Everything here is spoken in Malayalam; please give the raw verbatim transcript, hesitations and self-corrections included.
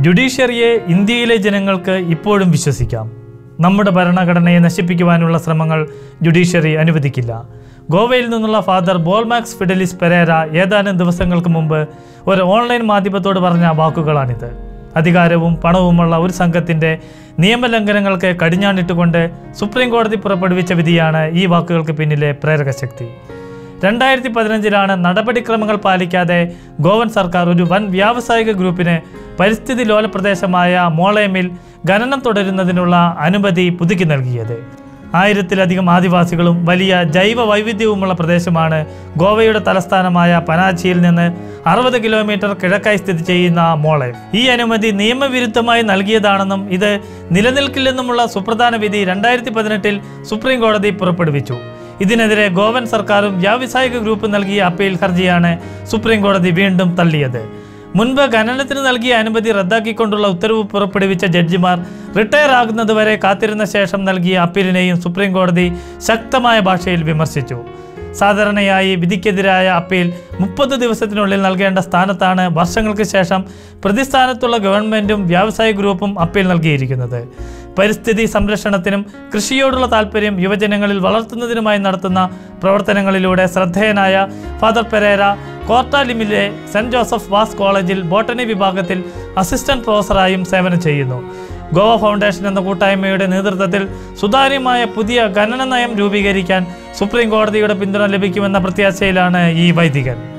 ജുഡീഷ്യറിയെ ഇന്ത്യയിലെ ജനങ്ങൾക്ക് ഇപ്പോഴും വിശ്വസിക്കാം. നമ്മുടെ ഭരണഘടനയെ നശിപ്പിക്കുവാനുള്ള ശ്രമങ്ങൾ ജുഡീഷ്യറി അനുവദിക്കില്ല. ഗോവയിൽ നിന്നുള്ള ഫാദർ ബോൾമാക്സ് ഫിഡലിസ് പെരേര ഏതാനും ദിവസങ്ങൾക്ക് മുമ്പ് ഒരു ഓൺലൈൻ മാധ്യമത്തോട് പറഞ്ഞ വാക്കുകളാണിത്. അധികാരവും പണവുമുള്ള ഒരു സംഘത്തിൻ്റെ നിയമലംഘനങ്ങൾക്ക് കടിഞ്ഞാണിട്ടുകൊണ്ട് സുപ്രീം കോടതി പുറപ്പെടുവിച്ച വിധിയാണ് ഈ വാക്കുകൾക്ക് പിന്നിലെ പ്രേരകശക്തി. രണ്ടായിരത്തി പതിനഞ്ചിലാണ് നടപടിക്രമങ്ങൾ പാലിക്കാതെ ഗോവൻ സർക്കാർ ഒരു വൻ വ്യാവസായിക ഗ്രൂപ്പിന് പരിസ്ഥിതി ലോല പ്രദേശമായ മോളയമിൽ ഖനനം തുടരുന്നതിനുള്ള അനുമതി പുതുക്കി നൽകിയത്. ആയിരത്തിലധികം ആദിവാസികളും വലിയ ജൈവ വൈവിധ്യവുമുള്ള പ്രദേശമാണ് ഗോവയുടെ തലസ്ഥാനമായ പനാജിയിൽ നിന്ന് അറുപത് കിലോമീറ്റർ കിഴക്കായി സ്ഥിതി ചെയ്യുന്ന മോളയം. ഈ അനുമതി നിയമവിരുദ്ധമായി നൽകിയതാണെന്നും ഇത് നിലനിൽക്കില്ലെന്നുമുള്ള സുപ്രധാന വിധി രണ്ടായിരത്തി പതിനെട്ടിൽ സുപ്രീം കോടതി പുറപ്പെടുവിച്ചു. ഇതിനെതിരെ ഗോവൻ സർക്കാരും വ്യാവസായിക ഗ്രൂപ്പ് നൽകിയ അപ്പീൽ ഹർജിയാണ് സുപ്രീം കോടതി വീണ്ടും തള്ളിയത്. മുൻപ് ഖനനത്തിന് നൽകിയ അനുമതി റദ്ദാക്കിക്കൊണ്ടുള്ള ഉത്തരവ് പുറപ്പെടുവിച്ച ജഡ്ജിമാർ റിട്ടയർ ആകുന്നതുവരെ കാത്തിരുന്ന ശേഷം നൽകിയ അപ്പീലിനെയും സുപ്രീം കോടതി ശക്തമായ ഭാഷയിൽ വിമർശിച്ചു. സാധാരണയായി വിധിക്കെതിരായ അപ്പീൽ മുപ്പത് ദിവസത്തിനുള്ളിൽ നൽകേണ്ട സ്ഥാനത്താണ് വർഷങ്ങൾക്ക് ശേഷം പ്രതിസ്ഥാനത്തുള്ള ഗവൺമെൻറ്റും വ്യാവസായിക ഗ്രൂപ്പും അപ്പീൽ നൽകിയിരിക്കുന്നത്. പരിസ്ഥിതി സംരക്ഷണത്തിനും കൃഷിയോടുള്ള താല്പര്യം യുവജനങ്ങളിൽ വളർത്തുന്നതിനുമായി നടത്തുന്ന പ്രവർത്തനങ്ങളിലൂടെ ശ്രദ്ധേയനായ ഫാദർ പെരേര കോർട്ടാലിമിലെ സെൻറ്റ് ജോസഫ് വാസ് കോളേജിൽ ബോട്ടണി വിഭാഗത്തിൽ അസിസ്റ്റന്റ് പ്രൊഫസറായും സേവനം ചെയ്യുന്നു. ഗോവ ഫൗണ്ടേഷൻ എന്ന കൂട്ടായ്മയുടെ നേതൃത്വത്തിൽ സുതാര്യമായ പുതിയ ഖനന നയം രൂപീകരിക്കാൻ സുപ്രീം കോടതിയുടെ പിന്തുണ ലഭിക്കുമെന്ന പ്രത്യാശയിലാണ് ഈ വൈദികൻ.